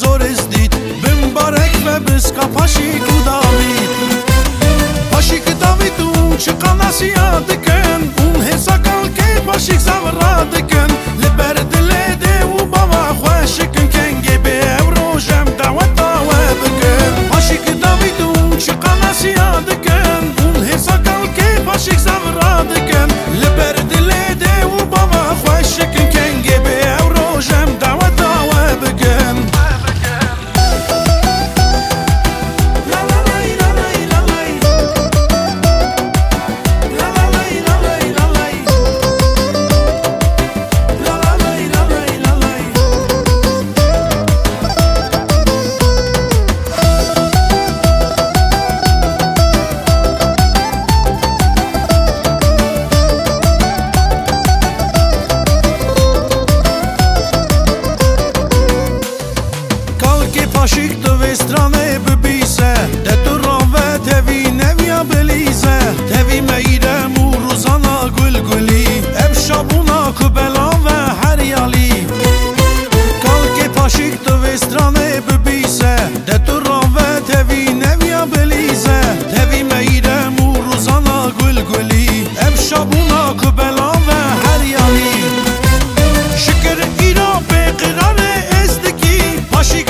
زور ازدید بمبارک و بسکا پاشیک و داوید پاشیک داوید اون چه قناسی یادکن اون حسا کل که پاشیک زورا دکن لبر دل ده و بابا خوشکن کنگی به روشم دعوت داوه بکن پاشیک داوید اون چه قناسی یادکن اون حسا کل که پاشیک زورا دکن لبر دل ده و بابا خوشکن کنگی به روشم دعوت داوه بکن پاشیک تو وسترانه ببیسه ده تو راوه تهوی نویا بلیزه تهوی میره مو روزانا گل گلی اب شابونا کبلا و هریالی کالک پاشیک تو وسترانه ببیسه ده تو راوه تهوی نویا بلیزه تهوی میره مو روزانا گل گلی اب شابونا کبلا و هریالی شکر ایرا به قرار ازدکی پاشیک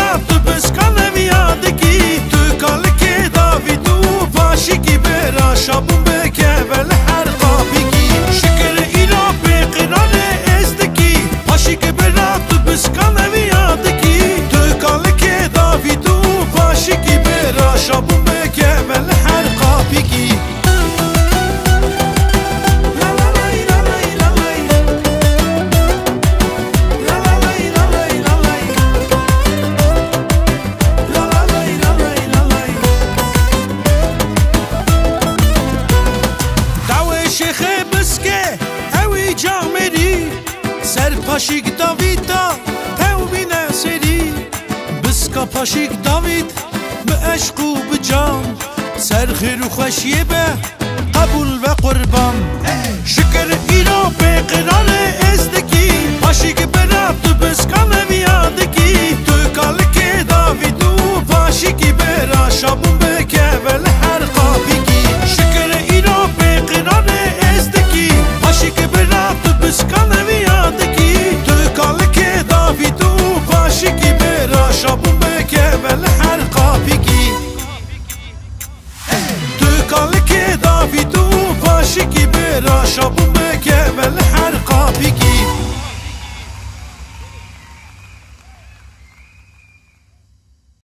شابون بکه ول هر قابیگی شکر ایرا به قرار ازدکی پاشی که برات تو بسکانه ویادکی تو کاله که داویدو پاشی که برا شابون بکه ول هر قابیگی پاشیک داویدا تو بی نسری بسکا پاشیک داوید به عشق و به جان سر خیر و خوشیه به قبول و قربان شکر ایرا به قرار ازدکی پاشیک برات تو بسکا نمیادکی تو کالک داویدو پاشیکی برا شابون بکه ول هر قابیگی شکر ایرا به قرار ازدکی پاشیک برات تو بسکا نمیادکی داویدو پاشیکی برا شابون بکه ول هر قابیگی تو کالک داویدو پاشیکی برا شابون بکه ول هر قابیگی